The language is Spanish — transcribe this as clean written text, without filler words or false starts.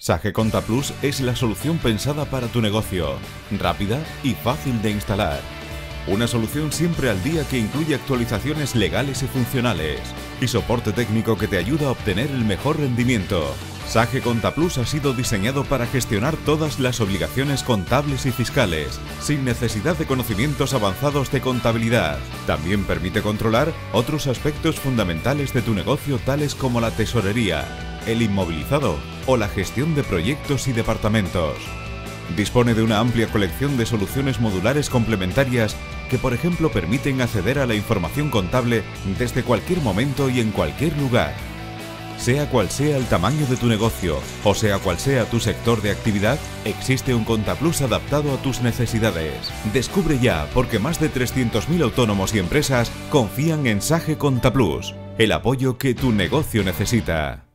Sage Conta Plus es la solución pensada para tu negocio, rápida y fácil de instalar. Una solución siempre al día que incluye actualizaciones legales y funcionales y soporte técnico que te ayuda a obtener el mejor rendimiento. Sage Conta Plus ha sido diseñado para gestionar todas las obligaciones contables y fiscales, sin necesidad de conocimientos avanzados de contabilidad. También permite controlar otros aspectos fundamentales de tu negocio, tales como la tesorería, el inmovilizado o la gestión de proyectos y departamentos. Dispone de una amplia colección de soluciones modulares complementarias que, por ejemplo, permiten acceder a la información contable desde cualquier momento y en cualquier lugar. Sea cual sea el tamaño de tu negocio o sea cual sea tu sector de actividad, existe un Conta Plus adaptado a tus necesidades. Descubre ya, porque más de 300.000 autónomos y empresas confían en Sage Conta Plus, el apoyo que tu negocio necesita.